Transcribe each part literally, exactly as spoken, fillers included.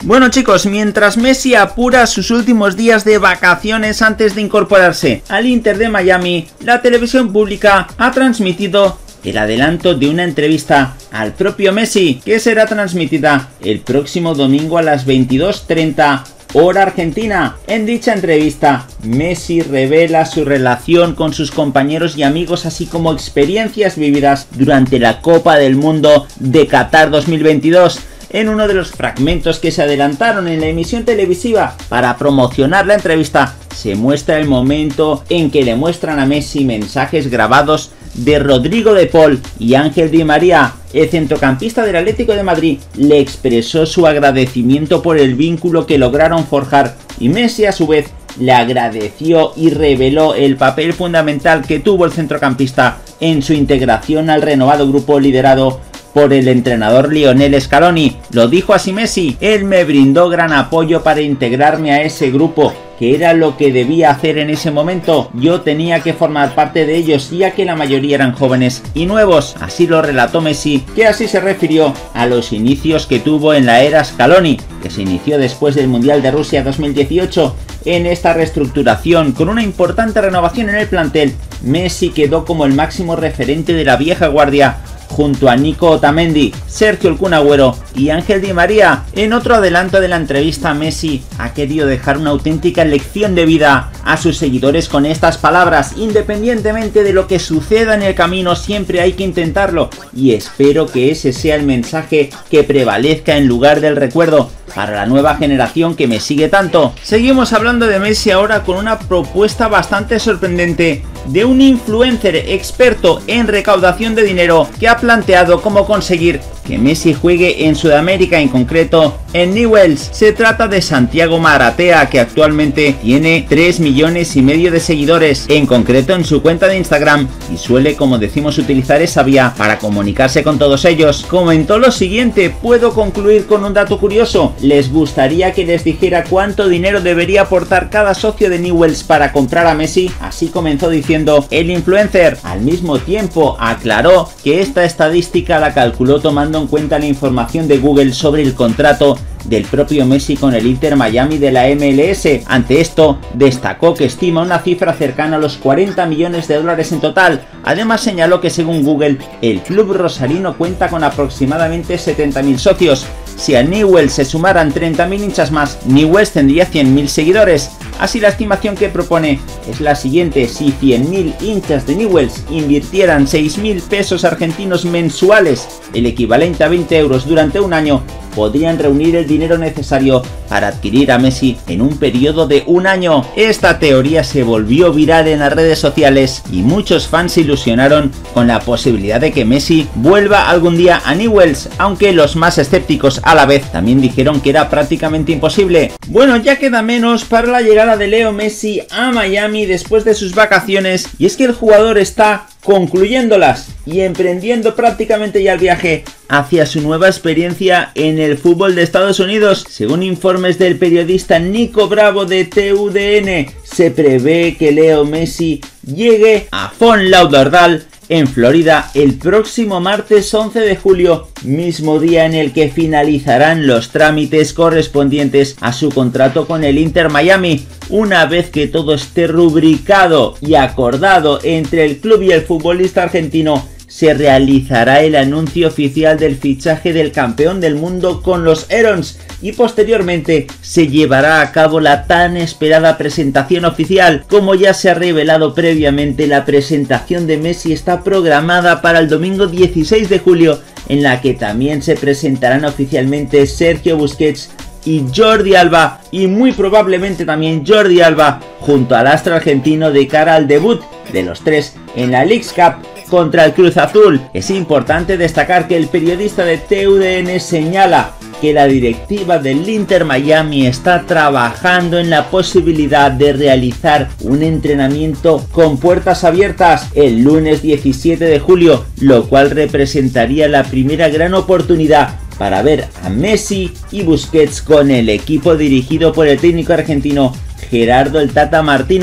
Bueno chicos, mientras Messi apura sus últimos días de vacaciones antes de incorporarse al Inter de Miami, la televisión pública ha transmitido el adelanto de una entrevista al propio Messi, que será transmitida el próximo domingo a las veintidós treinta hora argentina. En dicha entrevista, Messi revela su relación con sus compañeros y amigos, así como experiencias vividas durante la Copa del Mundo de Qatar dos mil veintidós. En uno de los fragmentos que se adelantaron en la emisión televisiva para promocionar la entrevista, se muestra el momento en que le muestran a Messi mensajes grabados de Rodrigo de Paul y Ángel Di María. El centrocampista del Atlético de Madrid le expresó su agradecimiento por el vínculo que lograron forjar, y Messi a su vez le agradeció y reveló el papel fundamental que tuvo el centrocampista en su integración al renovado grupo liderado por el entrenador Lionel Scaloni. Lo dijo así Messi: él me brindó gran apoyo para integrarme a ese grupo, que era lo que debía hacer en ese momento. Yo tenía que formar parte de ellos, ya que la mayoría eran jóvenes y nuevos. Así lo relató Messi, que así se refirió a los inicios que tuvo en la era Scaloni, que se inició después del Mundial de Rusia dos mil dieciocho. En esta reestructuración, con una importante renovación en el plantel, Messi quedó como el máximo referente de la vieja guardia, junto a Nico Otamendi, Sergio El Kun Agüero y Ángel Di María. En otro adelanto de la entrevista, Messi ha querido dejar una auténtica lección de vida a sus seguidores con estas palabras: independientemente de lo que suceda en el camino, siempre hay que intentarlo, y espero que ese sea el mensaje que prevalezca en lugar del recuerdo para la nueva generación que me sigue tanto. Seguimos hablando de Messi ahora con una propuesta bastante sorprendente de un influencer experto en recaudación de dinero, que ha planteado cómo conseguir que Messi juegue en Sudamérica, en concreto en Newell's. Se trata de Santiago Maratea, que actualmente tiene tres millones y medio de seguidores, en concreto en su cuenta de Instagram, y suele, como decimos, utilizar esa vía para comunicarse con todos ellos. Comentó lo siguiente: puedo concluir con un dato curioso. ¿Les gustaría que les dijera cuánto dinero debería aportar cada socio de Newell's para comprar a Messi? Así comenzó diciendo el influencer. Al mismo tiempo aclaró que esta estadística la calculó tomando en cuenta la información de Google sobre el contrato del propio Messi con el Inter Miami de la M L S. Ante esto, destacó que estima una cifra cercana a los cuarenta millones de dólares en total. Además señaló que según Google, el club rosarino cuenta con aproximadamente setenta mil socios. Si a Newell's se sumaran treinta mil hinchas más, Newell's tendría cien mil seguidores. Así, la estimación que propone es la siguiente: si cien mil hinchas de Newell's invirtieran seis mil pesos argentinos mensuales, el equivalente a veinte euros durante un año, podrían reunir el dinero necesario para adquirir a Messi en un periodo de un año. Esta teoría se volvió viral en las redes sociales y muchos fans se ilusionaron con la posibilidad de que Messi vuelva algún día a Newell's, aunque los más escépticos a la vez también dijeron que era prácticamente imposible. Bueno, ya queda menos para la llegada de Leo Messi a Miami después de sus vacaciones, y es que el jugador está concluyéndolas y emprendiendo prácticamente ya el viaje hacia su nueva experiencia en el fútbol de Estados Unidos. Según informes del periodista Nico Bravo de T U D N, se prevé que Leo Messi llegue a Fort Lauderdale, en Florida, el próximo martes once de julio, mismo día en el que finalizarán los trámites correspondientes a su contrato con el Inter Miami. Una vez que todo esté rubricado y acordado entre el club y el futbolista argentino, se realizará el anuncio oficial del fichaje del campeón del mundo con los Herons, y posteriormente se llevará a cabo la tan esperada presentación oficial. Como ya se ha revelado previamente, la presentación de Messi está programada para el domingo dieciséis de julio, en la que también se presentarán oficialmente Sergio Busquets y Jordi Alba, y muy probablemente también Jordi Alba junto al astro argentino de cara al debut de los tres en la Leagues Cup contra el Cruz Azul. Es importante destacar que el periodista de T U D N señala que la directiva del Inter Miami está trabajando en la posibilidad de realizar un entrenamiento con puertas abiertas el lunes diecisiete de julio, lo cual representaría la primera gran oportunidad para ver a Messi y Busquets con el equipo dirigido por el técnico argentino Gerardo el Tata Martino.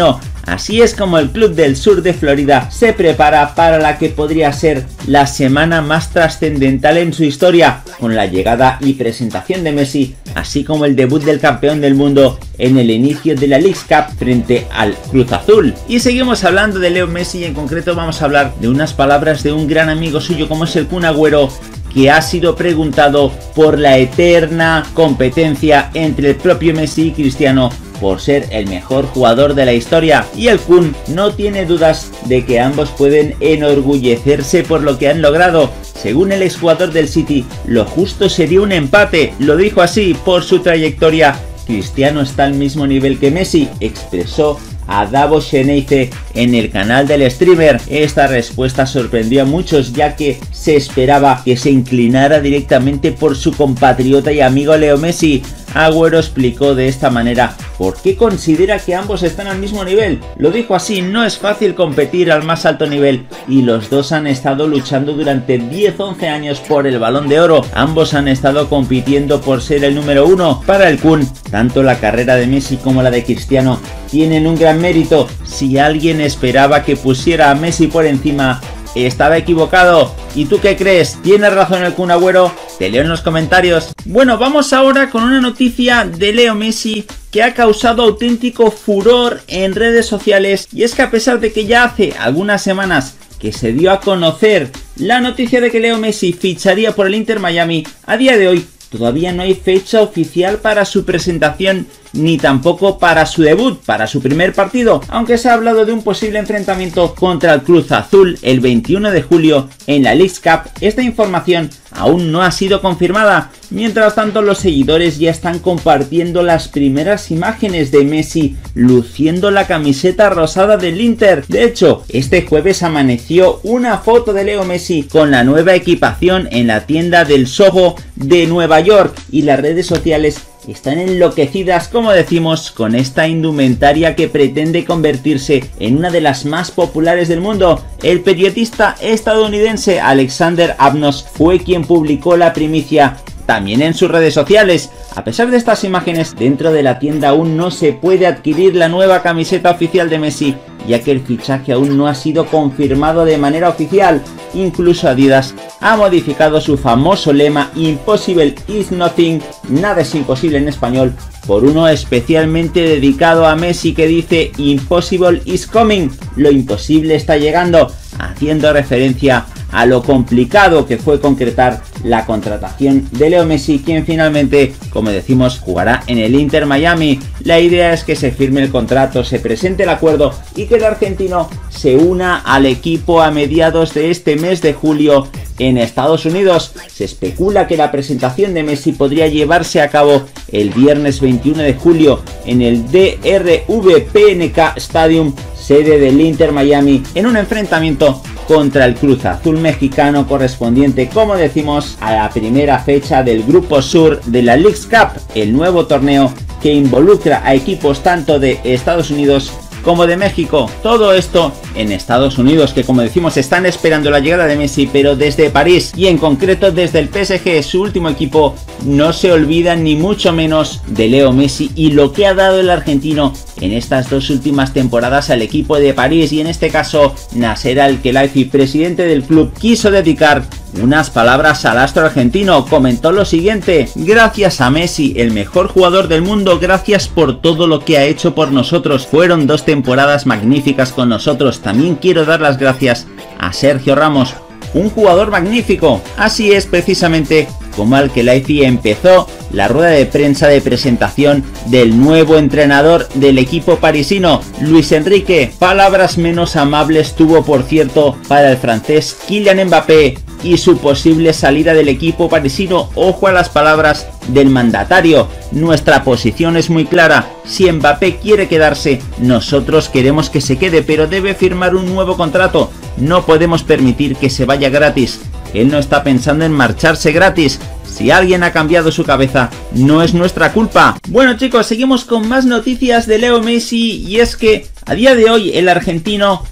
Así es como el club del sur de Florida se prepara para la que podría ser la semana más trascendental en su historia, con la llegada y presentación de Messi, así como el debut del campeón del mundo en el inicio de la Leagues Cup frente al Cruz Azul. Y seguimos hablando de Leo Messi y en concreto vamos a hablar de unas palabras de un gran amigo suyo como es el Kun Agüero, que ha sido preguntado por la eterna competencia entre el propio Messi y Cristiano por ser el mejor jugador de la historia, y el Kun no tiene dudas de que ambos pueden enorgullecerse por lo que han logrado. Según el exjugador del City, lo justo sería un empate, lo dijo así: por su trayectoria, Cristiano está al mismo nivel que Messi, expresó a Davos Scheneize en el canal del streamer. Esta respuesta sorprendió a muchos, ya que se esperaba que se inclinara directamente por su compatriota y amigo Leo Messi. Agüero explicó de esta manera por qué considera que ambos están al mismo nivel. Lo dijo así: no es fácil competir al más alto nivel y los dos han estado luchando durante diez once años por el Balón de Oro. Ambos han estado compitiendo por ser el número uno. Para el Kun, tanto la carrera de Messi como la de Cristiano tienen un gran mérito. Si alguien esperaba que pusiera a Messi por encima, estaba equivocado. ¿Y tú qué crees? ¿Tienes razón el Kun Agüero? Te leo en los comentarios. Bueno, vamos ahora con una noticia de Leo Messi que ha causado auténtico furor en redes sociales, y es que a pesar de que ya hace algunas semanas que se dio a conocer la noticia de que Leo Messi ficharía por el Inter Miami, a día de hoy todavía no hay fecha oficial para su presentación ni tampoco para su debut, para su primer partido, aunque se ha hablado de un posible enfrentamiento contra el Cruz Azul el veintiuno de julio en la Leagues Cup. Esta información aún no ha sido confirmada. Mientras tanto, los seguidores ya están compartiendo las primeras imágenes de Messi luciendo la camiseta rosada del Inter. De hecho, este jueves amaneció una foto de Leo Messi con la nueva equipación en la tienda del Soho de Nueva York, y las redes sociales están enloquecidas, como decimos, con esta indumentaria que pretende convertirse en una de las más populares del mundo. El periodista estadounidense Alexander Abnos fue quien publicó la primicia también en sus redes sociales. A pesar de estas imágenes, dentro de la tienda aún no se puede adquirir la nueva camiseta oficial de Messi, ya que el fichaje aún no ha sido confirmado de manera oficial. Incluso Adidas ha modificado su famoso lema Impossible is nothing, nada es imposible en español, por uno especialmente dedicado a Messi que dice Impossible is coming, lo imposible está llegando, haciendo referencia a lo complicado que fue concretar la contratación de Leo Messi, quien finalmente, como decimos, jugará en el Inter Miami. La idea es que se firme el contrato, se presente el acuerdo y que el argentino se una al equipo a mediados de este mes de julio en Estados Unidos. Se especula que la presentación de Messi podría llevarse a cabo el viernes veintiuno de julio en el D R V P N K Stadium, sede del Inter Miami, en un enfrentamiento contra el Cruz Azul mexicano correspondiente, como decimos, a la primera fecha del Grupo Sur de la Leagues Cup, el nuevo torneo que involucra a equipos tanto de Estados Unidos como de México. Todo esto en Estados Unidos, que como decimos están esperando la llegada de Messi, pero desde París y en concreto desde el P S G, su último equipo, no se olvidan ni mucho menos de Leo Messi y lo que ha dado el argentino en estas dos últimas temporadas al equipo de París. Y en este caso Nasser Al-Khelaifi, presidente del club, quiso dedicar unas palabras al astro argentino. Comentó lo siguiente: gracias a Messi, el mejor jugador del mundo, gracias por todo lo que ha hecho por nosotros, fueron dos temporadas magníficas con nosotros. También quiero dar las gracias a Sergio Ramos, un jugador magnífico. Así es precisamente como Al-Khelaifi empezó la rueda de prensa de presentación del nuevo entrenador del equipo parisino, Luis Enrique. Palabras menos amables tuvo, por cierto, para el francés Kylian Mbappé y su posible salida del equipo parisino. Ojo a las palabras del mandatario: nuestra posición es muy clara, si Mbappé quiere quedarse, nosotros queremos que se quede, pero debe firmar un nuevo contrato, no podemos permitir que se vaya gratis, él no está pensando en marcharse gratis. Si alguien ha cambiado su cabeza, no es nuestra culpa. Bueno chicos, seguimos con más noticias de Leo Messi, y es que a día de hoy el argentino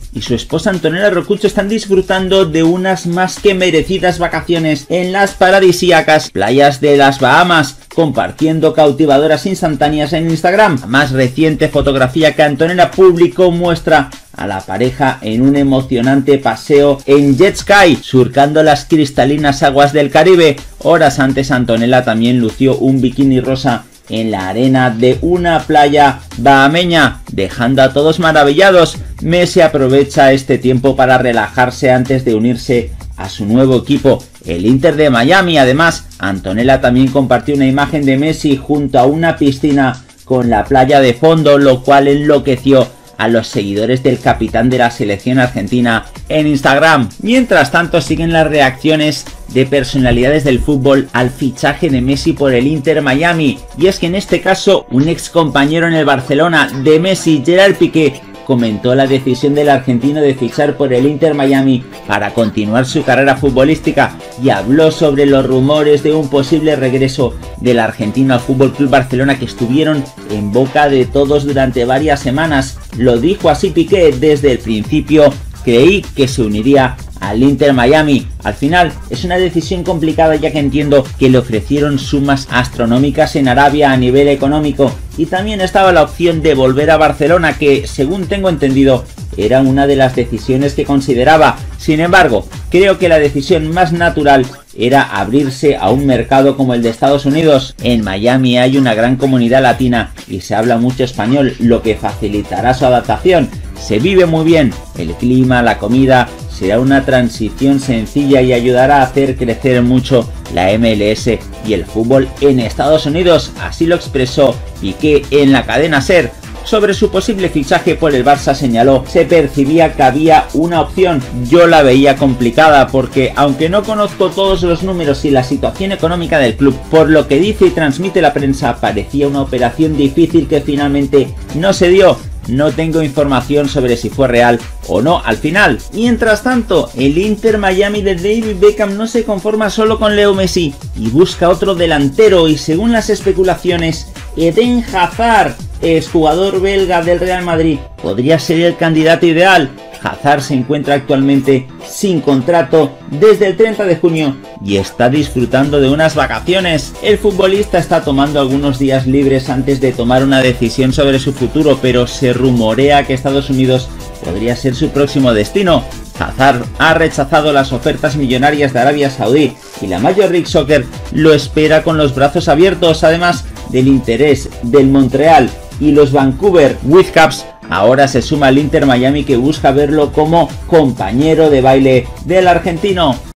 y su esposa Antonella Rocucho están disfrutando de unas más que merecidas vacaciones en las paradisíacas playas de las Bahamas, compartiendo cautivadoras instantáneas en Instagram. La más reciente fotografía que Antonella publicó muestra a la pareja en un emocionante paseo en jet ski, surcando las cristalinas aguas del Caribe. Horas antes, Antonella también lució un bikini rosa en la arena de una playa bahameña, dejando a todos maravillados. Messi aprovecha este tiempo para relajarse antes de unirse a su nuevo equipo, el Inter de Miami. Además, Antonella también compartió una imagen de Messi junto a una piscina con la playa de fondo, lo cual enloqueció a los seguidores del capitán de la selección argentina en Instagram. Mientras tanto, siguen las reacciones de personalidades del fútbol al fichaje de Messi por el Inter Miami, y es que en este caso un ex compañero en el Barcelona de Messi, Gerard Piqué, comentó la decisión del argentino de fichar por el Inter Miami para continuar su carrera futbolística y habló sobre los rumores de un posible regreso del argentino al F C Barcelona que estuvieron en boca de todos durante varias semanas. Lo dijo así Piqué: desde el principio creí que se uniría al Inter Miami. Al final es una decisión complicada, ya que entiendo que le ofrecieron sumas astronómicas en Arabia a nivel económico, y también estaba la opción de volver a Barcelona, que según tengo entendido era una de las decisiones que consideraba. Sin embargo, creo que la decisión más natural era abrirse a un mercado como el de Estados Unidos. En Miami hay una gran comunidad latina y se habla mucho español, lo que facilitará su adaptación. Se vive muy bien, el clima, la comida. Será una transición sencilla y ayudará a hacer crecer mucho la M L S y el fútbol en Estados Unidos. Así lo expresó Piqué en la cadena SER. Sobre su posible fichaje por el Barça señaló: se percibía que había una opción, yo la veía complicada porque aunque no conozco todos los números y la situación económica del club, por lo que dice y transmite la prensa, parecía una operación difícil que finalmente no se dio. No tengo información sobre si fue real o no al final. Mientras tanto, el Inter Miami de David Beckham no se conforma solo con Leo Messi y busca otro delantero, y según las especulaciones, Eden Hazard, exjugador belga del Real Madrid, podría ser el candidato ideal. Hazard se encuentra actualmente sin contrato desde el treinta de junio y está disfrutando de unas vacaciones. El futbolista está tomando algunos días libres antes de tomar una decisión sobre su futuro, pero se rumorea que Estados Unidos podría ser su próximo destino. Hazard ha rechazado las ofertas millonarias de Arabia Saudí y la Major League Soccer lo espera con los brazos abiertos. Además del interés del Montreal y los Vancouver Whitecaps, ahora se suma al Inter Miami, que busca verlo como compañero de baile del argentino.